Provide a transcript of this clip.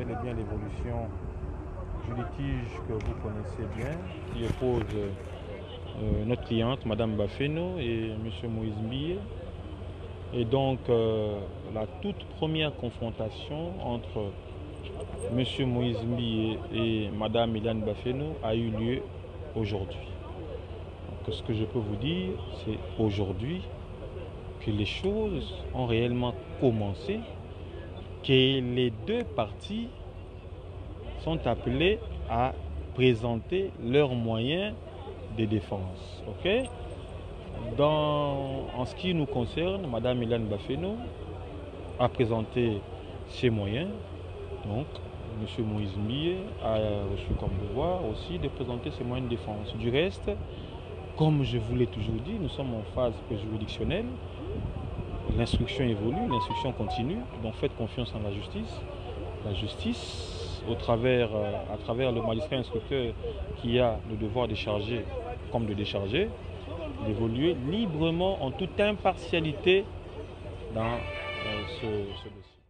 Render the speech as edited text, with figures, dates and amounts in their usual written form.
bel et bien l'évolution du litige que vous connaissez bien, qui oppose notre cliente, Madame Bafeno, et M. Moïse Mbiye. Et donc, la toute première confrontation entre M. Moïse Mbiye et Madame Eliane Bafeno a eu lieu aujourd'hui. Donc, ce que je peux vous dire, c'est aujourd'hui que les choses ont réellement commencé, que les deux parties sont appelées à présenter leurs moyens de défense. Ok? En ce qui nous concerne, Madame Eliane Bafeno a présenté ses moyens. Donc, M. Moïse Mbiye a reçu comme devoir aussi de présenter ses moyens de défense. Du reste, comme je vous l'ai toujours dit, nous sommes en phase juridictionnelle. L'instruction évolue, l'instruction continue. Donc, faites confiance en la justice. La justice, à travers le magistrat instructeur qui a le devoir de charger comme de décharger, d'évoluer librement en toute impartialité dans ce dossier.